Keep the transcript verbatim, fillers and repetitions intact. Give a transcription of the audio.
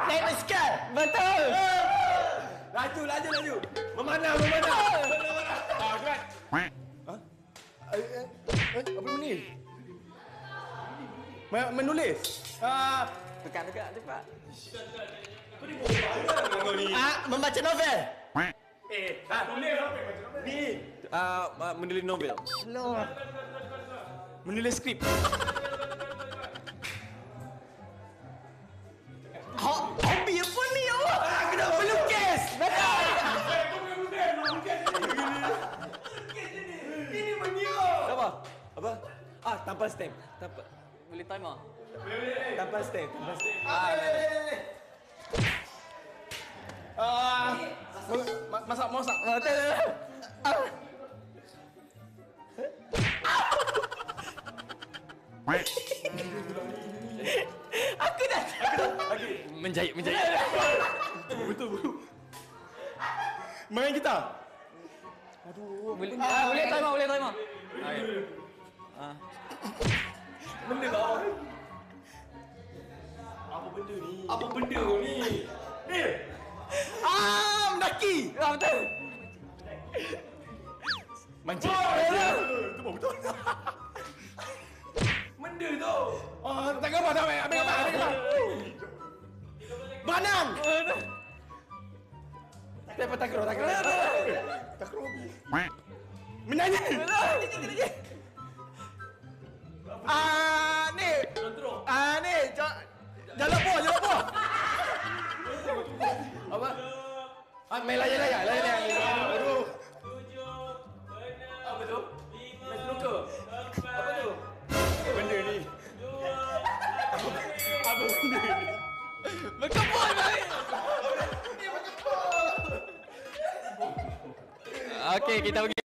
Table skill. Betul. Laju, laju, laju. Memanah, memanah. Ah, cepat. Hah? Eh, eh, eh, apa ni? Men- Menulis. Ah, Dekat-dekat cepat. kau ni bohong kau ni. Ah, membaca novel. Eh, ah, tulis apa macam mana? Ni, ah, ah, menulis novel. Slow. Menulis skrip. Ho- Hobi apa ni awak? Ah, kenapa melukis? Betul. Ini mengira. Apa? Apa? Ah, tanpa stem. Tanpa Boleh timer. tanpa stem, tanpa stem. Ah, Ah, ma- masak masak. Betul. Aku dah. Menjahit, menjahit. Betul, betul. Main gitar. Boleh. Ah, boleh timer, boleh timer. Ah. Benda bawah. Apa benda ni? Apa benda ni? Eh. Ah, mendaki. Ah, betul. Mancing. Itu betul. Benda tu. Oh, tak gambar dah. Ambil gambar, ambil gambar. Berenang. Tak takraw, takraw. Takraw. Menyanyi. Ah, ni. Ah, ni. Ja- Jalan buah, jalan buah. Apa? Ah, main layar-layar, layar-layar. Aduh. Apa tu? Main snooker. Apa tu? Apa benda ni? Apa benda ni? Berkebun balik. Okey, kita pergi.